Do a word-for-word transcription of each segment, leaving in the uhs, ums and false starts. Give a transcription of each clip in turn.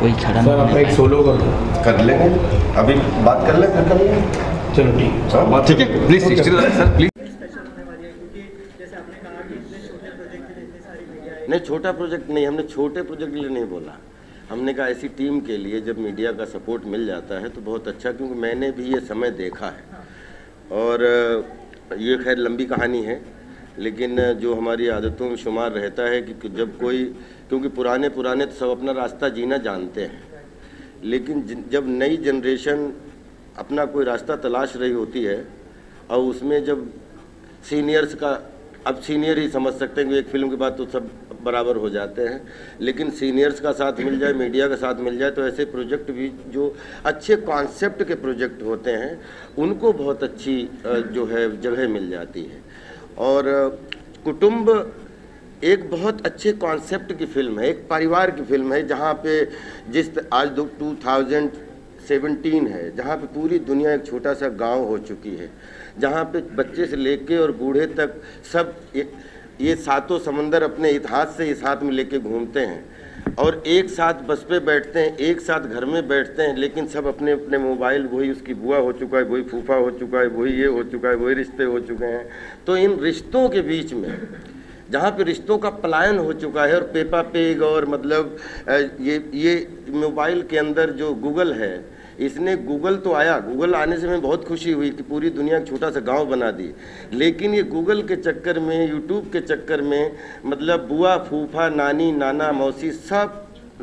कोई खड़ा सर आप एक सोलो कर कर लेंगे, अभी बात कर लें फिर कर लेंगे। चलो ठीक ठीक है, प्लीज सर प्लीज। नहीं, छोटा प्रोजेक्ट नहीं, हमने छोटे प्रोजेक्ट के लिए नहीं बोला। हमने कहा ऐसी टीम के लिए जब मीडिया का सपोर्ट मिल जाता है तो बहुत अच्छा, क्योंकि मैंने भी ये समय देखा है। और ये खैर लंबी कहानी है, लेकिन जो हमारी आदतों में शुमार रहता है कि जब कोई, क्योंकि पुराने पुराने तो सब अपना रास्ता जीना जानते हैं, लेकिन जब नई जनरेशन अपना कोई रास्ता तलाश रही होती है और उसमें जब सीनियर्स का, अब सीनियर ही समझ सकते हैं कि एक फिल्म के बाद तो सब बराबर हो जाते हैं, लेकिन सीनियर्स का साथ मिल जाए, मीडिया का साथ मिल जाए, तो ऐसे प्रोजेक्ट भी जो अच्छे कॉन्सेप्ट के प्रोजेक्ट होते हैं उनको बहुत अच्छी जो है जगह मिल जाती है। और कुटुंब एक बहुत अच्छे कॉन्सेप्ट की फिल्म है, एक परिवार की फिल्म है, जहाँ पे जिस आज दो टू थाउजेंड सेवनटीन है, जहाँ पे पूरी दुनिया एक छोटा सा गांव हो चुकी है, जहाँ पे बच्चे से लेके और बूढ़े तक सब ये, ये सातों समंदर अपने इतिहास से इस हाथ में लेके घूमते हैं और एक साथ बस पे बैठते हैं, एक साथ घर में बैठते हैं, लेकिन सब अपने अपने मोबाइल, वही उसकी बुआ हो चुका है, वही फूफा हो चुका है, वही ये हो चुका है, वही रिश्ते हो चुके हैं। तो इन रिश्तों के बीच में जहाँ पे रिश्तों का पलायन हो चुका है और पेपा पेग और मतलब ये ये मोबाइल के अंदर जो गूगल है, इसने गूगल तो आया, गूगल आने से मैं बहुत खुशी हुई कि पूरी दुनिया एक छोटा सा गांव बना दी, लेकिन ये गूगल के चक्कर में, यूट्यूब के चक्कर में मतलब बुआ, फूफा, नानी, नाना, मौसी सब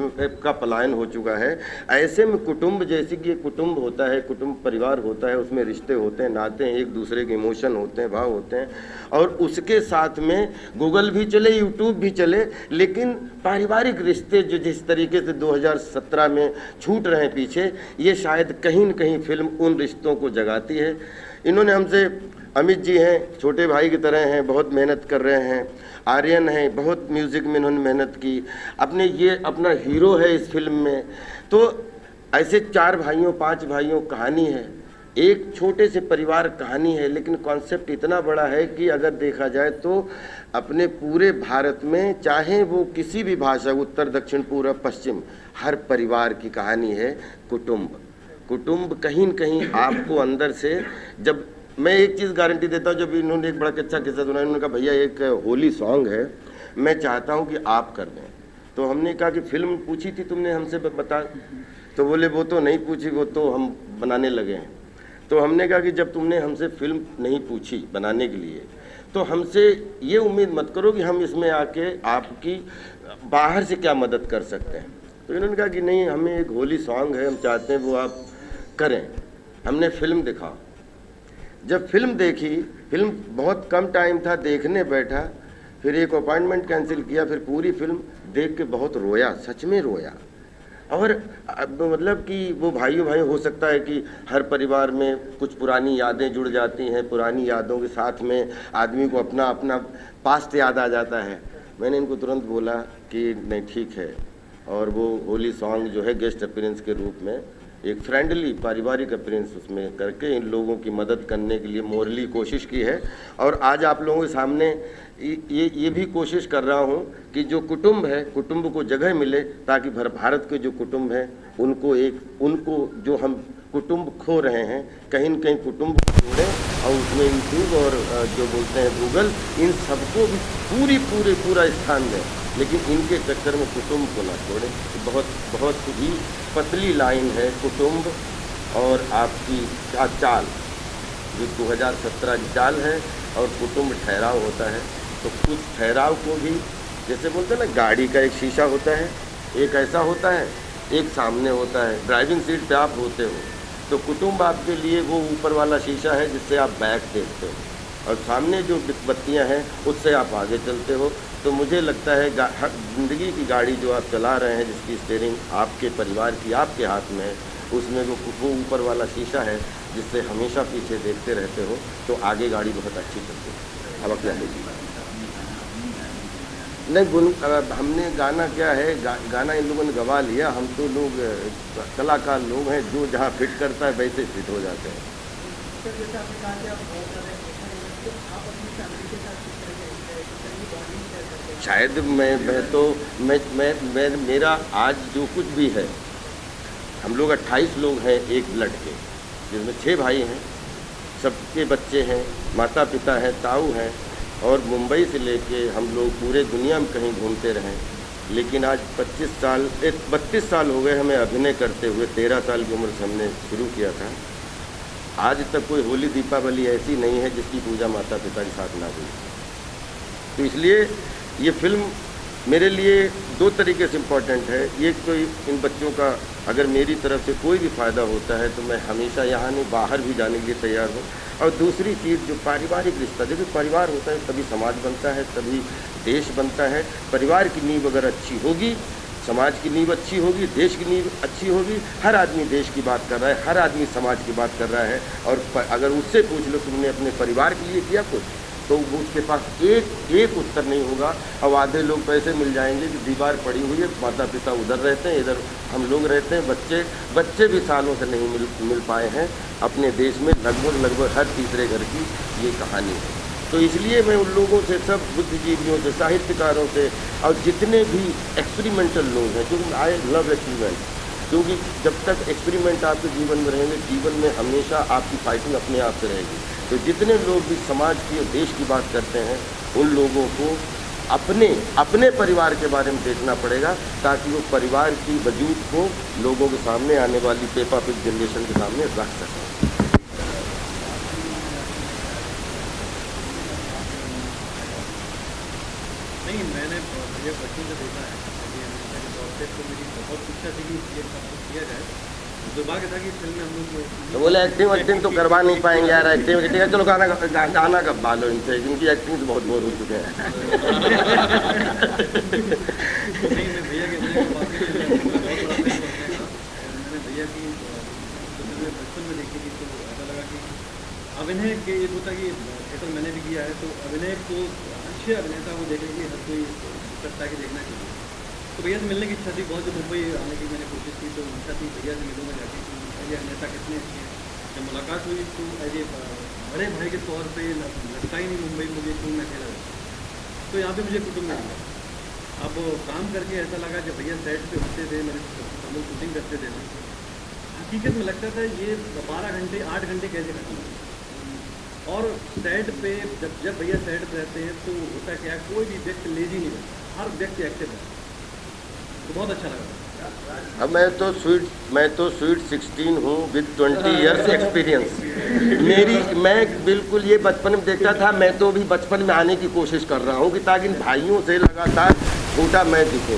का पलायन हो चुका है। ऐसे में कुटुंब, जैसे कि कुटुंब होता है, कुटुंब परिवार होता है, उसमें रिश्ते होते हैं, नाते हैं, एक दूसरे के इमोशन होते हैं, भाव होते हैं, और उसके साथ में गूगल भी चले, यूट्यूब भी चले, लेकिन पारिवारिक रिश्ते जो जिस तरीके से दो हज़ार सत्रह में छूट रहे हैं पीछे, ये शायद कहीं न कहीं फिल्म उन रिश्तों को जगाती है। इन्होंने हमसे, अमित जी हैं, छोटे भाई की तरह हैं, बहुत मेहनत कर रहे हैं, आर्यन हैं, बहुत म्यूज़िक में इन्होंने मेहनत की, अपने ये अपना हीरो है इस फिल्म में। तो ऐसे चार भाइयों, पांच भाइयों कहानी है, एक छोटे से परिवार कहानी है, लेकिन कॉन्सेप्ट इतना बड़ा है कि अगर देखा जाए तो अपने पूरे भारत में, चाहे वो किसी भी भाषा, उत्तर, दक्षिण, पूर्व, पश्चिम, हर परिवार की कहानी है कुटुंब। कुटुंब कहीं न कहीं आपको अंदर से, जब मैं एक चीज़ गारंटी देता हूँ, जब इन्होंने एक बड़ा अच्छा किस्सा सुना, इन्होंने कहा भैया एक होली सॉन्ग है, मैं चाहता हूँ कि आप कर दें। तो हमने कहा कि फिल्म पूछी थी तुमने हमसे बता, तो बोले वो तो नहीं पूछी, वो तो हम बनाने लगे हैं। तो हमने कहा कि जब तुमने हमसे फिल्म नहीं पूछी बनाने के लिए, तो हमसे ये उम्मीद मत करो कि हम इसमें आके आपकी बाहर से क्या मदद कर सकते हैं। तो इन्होंने कहा कि नहीं, हमें एक होली सॉन्ग है, हम चाहते हैं वो आप करें। हमने फिल्म दिखा, जब फिल्म देखी, फिल्म बहुत कम टाइम था, देखने बैठा, फिर एक अपॉइंटमेंट कैंसिल किया, फिर पूरी फिल्म देख के बहुत रोया, सच में रोया। और मतलब कि वो भाइयों भाई, हो सकता है कि हर परिवार में कुछ पुरानी यादें जुड़ जाती हैं, पुरानी यादों के साथ में आदमी को अपना अपना पास्ट याद आ जाता है। मैंने इनको तुरंत बोला कि नहीं ठीक है, और वो होली सॉन्ग जो है गेस्ट अपीयरेंस के रूप में एक फ्रेंडली पारिवारिक अपीयरेंस उसमें करके इन लोगों की मदद करने के लिए मोरली कोशिश की है। और आज आप लोगों के सामने ये ये भी कोशिश कर रहा हूँ कि जो कुटुंब है, कुटुंब को जगह मिले, ताकि भर भारत के जो कुटुंब हैं उनको एक, उनको जो हम कुटुंब खो रहे हैं, कहीं न कहीं कुटुंब को जोड़ें, और उसमें यूट्यूब और जो बोलते हैं गूगल, इन सबको भी पूरी पूरे पूरा स्थान दें, लेकिन इनके चक्कर में कुटुंब को ना छोड़ें। बहुत बहुत ही पतली लाइन है कुटुंब और आपकी क्या चाल, जो दो हज़ार सत्रह की चाल है, और कुटुंब ठहराव होता है। तो कुछ ठहराव को भी, जैसे बोलते हैं ना, गाड़ी का एक शीशा होता है, एक ऐसा होता है, एक सामने होता है, ड्राइविंग सीट पे आप होते हो, तो कुटुंब आपके लिए वो ऊपर वाला शीशा है जिससे आप बैक देखते हो, और सामने जो बत्तियां हैं उससे आप आगे चलते हो। तो मुझे लगता है ज़िंदगी की गाड़ी जो आप चला रहे हैं, जिसकी स्टीयरिंग आपके परिवार की आपके हाथ में है, उसमें वो वो ऊपर वाला शीशा है जिससे हमेशा पीछे देखते रहते हो, तो आगे गाड़ी बहुत अच्छी चलती है। अब क्या है नहीं गुन, हमने गाना क्या है, गा, गाना इन लोगों ने गवा लिया। हम तो लोग कलाकार लोग हैं, जो जहाँ फिट करता है वैसे फिट हो जाते हैं। शायद मैं मैं तो मैं मैं मैं मेरा आज जो कुछ भी है हम लोग अट्ठाईस लोग हैं एक ब्लड के, जिसमें छः भाई हैं, सबके बच्चे हैं, माता पिता हैं, ताऊ हैं, और मुंबई से लेके हम लोग पूरे दुनिया में कहीं घूमते रहें। लेकिन आज पच्चीस साल एक बत्तीस साल हो गए हमें अभिनय करते हुए। तेरह साल की उम्र से हमने शुरू किया था। आज तक कोई होली दीपावली ऐसी नहीं है जिसकी पूजा माता पिता के साथ ना हुई। तो इसलिए ये फिल्म मेरे लिए दो तरीके से इम्पोर्टेंट है। एक तो इन बच्चों का अगर मेरी तरफ से कोई भी फ़ायदा होता है तो मैं हमेशा यहाँ नहीं बाहर भी जाने के लिए तैयार हूँ। और दूसरी चीज़ जो पारिवारिक रिश्ता, देखिए परिवार होता है तभी समाज बनता है, तभी देश बनता है। परिवार की नींव अगर अच्छी होगी, समाज की नींव अच्छी होगी, देश की नींव अच्छी होगी। हर आदमी देश की बात कर रहा है, हर आदमी समाज की बात कर रहा है। और अगर उससे पूछ लो तुमने अपने परिवार के लिए किया कुछ, तो उसके पास एक एक उत्तर नहीं होगा। अब आधे लोग पैसे मिल जाएंगे कि दीवार पड़ी हुई है, माता पिता उधर रहते हैं, इधर हम लोग रहते हैं, बच्चे बच्चे भी सालों से नहीं मिल मिल पाए हैं। अपने देश में लगभग लगभग हर तीसरे घर की ये कहानी है। तो इसलिए मैं उन लोगों से, सब बुद्धिजीवियों से, साहित्यकारों से, और जितने भी एक्सपेरिमेंटल लोग हैं, क्योंकि आई लव एक्सपेरिमेंट, क्योंकि जब तक एक्सपेरिमेंट आपके जीवन में रहेंगे, जीवन में हमेशा आपकी फाइटिंग अपने आप से रहेगी। तो जितने लोग भी समाज की और देश की बात करते हैं, उन लोगों को अपने अपने परिवार के बारे में देखना पड़ेगा, ताकि वो परिवार की वजूद को लोगों के सामने, आने वाली पेपा पिग जनरेशन के सामने रख सकें। नहीं, मैंने ये बच्चों से देखा है, तो मेरी बहुत इच्छा थी कि ये काम किया जाए। दुर्भाग्य था कि फिल्म में हम लोग तो बोले एक्टिंग एक्टिंग तो करवा नहीं पाएंगे यार, एक्टिंग एक्टिंग चलो गाना गाना कब बालो इनसे, इनकी एक्टिंग से बहुत बोर हो चुके हैं। नहीं, मैं भैया के मैंने भैया की बचपन में देखी थी, तो ऐसा लगा कि अभिनय के एक होता कि थिएटर मैंने भी किया है, तो अभिनय को अच्छे अभिनेता को देखने की हर कोई करता है कि देखना चाहिए। तो भैया से मिलने की इच्छा थी बहुत, जब मुंबई आने की मैंने कोशिश की तो इच्छा थी भैया से मिलूँगा जाके, ये अभिनेता कितने अच्छे हैं। जब मुलाकात हुई तो एज ए बड़े भाई के तौर पे लगता ही नहीं मुंबई मुझे क्यों मैं खेला। तो यहाँ पे मुझे कुटुंब में मिला। अब काम करके ऐसा लगा जब भैया सेट पे होते थे, मेरे हम लोग शूटिंग करते थे, हकीकत में लगता था ये बारह घंटे आठ घंटे कैसे खत्म हो। और सेट पे जब जब भैया सेट पे रहते हैं तो होता क्या, कोई भी व्यक्ति लेजी नहीं रहता, हर व्यक्ति एक्टिव है, तो बहुत अच्छा लगा। अब मैं तो स्वीट मैं तो स्वीट सिक्सटीन हूँ विद ट्वेंटी इयर्स एक्सपीरियंस। मेरी मैं बिल्कुल ये बचपन में देखता था, मैं तो अभी बचपन में आने की कोशिश कर रहा हूँ कि ताकि इन भाइयों से लगातार छोटा मैं दिखूँ।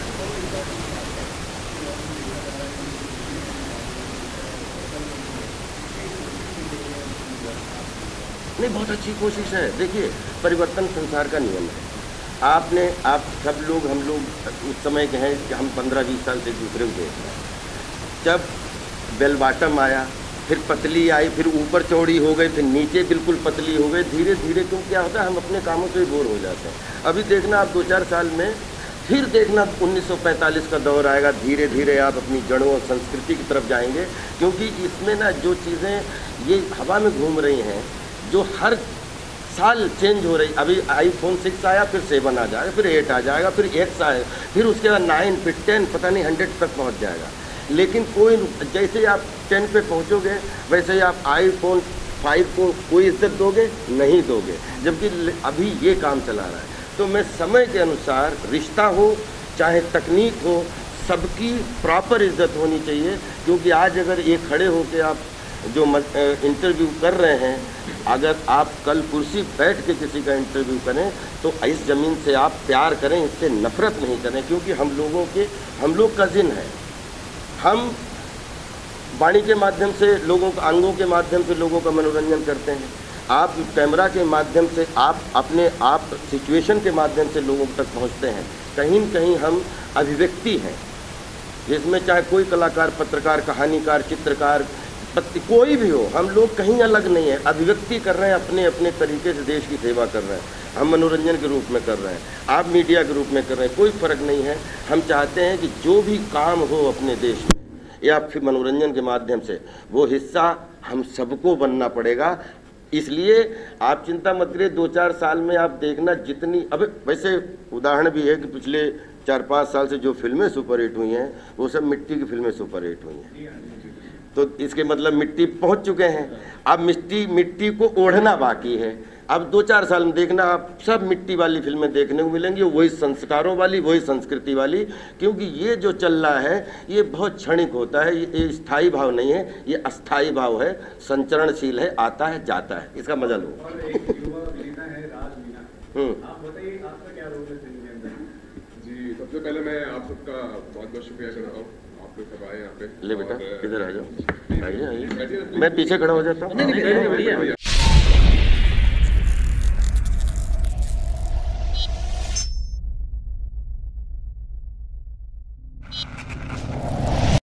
नहीं, बहुत अच्छी कोशिश है। देखिए, परिवर्तन संसार का नियम है। आपने आप सब लोग, हम लोग उस समय के हैं कि हम पंद्रह बीस साल से एक दूसरे को देख रहे हैं। जब बेल बॉटम आया, फिर पतली आई, फिर ऊपर चौड़ी हो गई, फिर नीचे बिल्कुल पतली हो गई, धीरे धीरे क्यों क्या होता है, हम अपने कामों से बोर हो जाते हैं। अभी देखना आप दो चार साल में फिर देखना उन्नीस सौ पैंतालीस का दौर आएगा, धीरे धीरे आप अपनी जड़ों और संस्कृति की तरफ जाएंगे। क्योंकि इसमें ना जो चीज़ें ये हवा में घूम रही हैं, जो हर साल चेंज हो रही, अभी आईफोन सिक्स आया, फिर सेवन आ जाएगा, फिर एट आ जाएगा, फिर एक्स आएगा, फिर उसके बाद नाइन, फिर टेन, पता नहीं हंड्रेड तक पहुंच जाएगा। लेकिन कोई, जैसे आप टेन पे पहुंचोगे वैसे ही आप आईफोन फाइव को कोई इज्जत दोगे नहीं दोगे, जबकि अभी ये काम चला रहा है। तो मैं समय के अनुसार, रिश्ता हो चाहे तकनीक हो, सबकी प्रॉपर इज्जत होनी चाहिए। क्योंकि आज अगर ये खड़े होकर आप जो इंटरव्यू कर रहे हैं, अगर आप कल कुर्सी बैठ के किसी का इंटरव्यू करें तो इस ज़मीन से आप प्यार करें, इससे नफरत नहीं करें। क्योंकि हम लोगों के हम लोग कजिन हैं। हम वाणी के माध्यम से लोगों का, अंगों के माध्यम से लोगों का मनोरंजन करते हैं। आप कैमरा के माध्यम से, आप अपने आप सिचुएशन के माध्यम से लोगों तक पहुंचते हैं। कहीं न कहीं हम अभिव्यक्ति हैं, जिसमें चाहे कोई कलाकार, पत्रकार, कहानीकार, चित्रकार, कोई भी हो, हम लोग कहीं अलग नहीं है। अभिव्यक्ति कर रहे हैं, अपने अपने तरीके से देश की सेवा कर रहे हैं। हम मनोरंजन के रूप में कर रहे हैं, आप मीडिया के रूप में कर रहे हैं, कोई फ़र्क नहीं है। हम चाहते हैं कि जो भी काम हो अपने देश में या फिर मनोरंजन के माध्यम से, वो हिस्सा हम सबको बनना पड़ेगा। इसलिए आप चिंता मत करिए, दो चार साल में आप देखना जितनी, अब वैसे उदाहरण भी है कि पिछले चार पाँच साल से जो फिल्में सुपर हिट हुई हैं वो सब मिट्टी की फिल्में सुपर हिट हुई हैं। तो इसके मतलब मिट्टी पहुंच चुके हैं, अब मिट्टी मिट्टी को ओढ़ना बाकी है। अब दो चार साल में देखना आप सब मिट्टी वाली फिल्में देखने को मिलेंगी, वही संस्कारों वाली, वही संस्कृति वाली, क्योंकि ये जो चल रहा है ये बहुत क्षणिक होता है, ये स्थायी भाव नहीं है, ये अस्थायी भाव है, संचरणशील है, आता है जाता है, इसका मजा लो। जी, सबसे पहले मैं आप सबका बहुत बहुत शुक्रिया करता हूँ, आप लोग सब आए यहाँ पे। ले बेटा इधर आ जाओ, आइए आइए, मैं पीछे खड़ा हो जाता हूँ।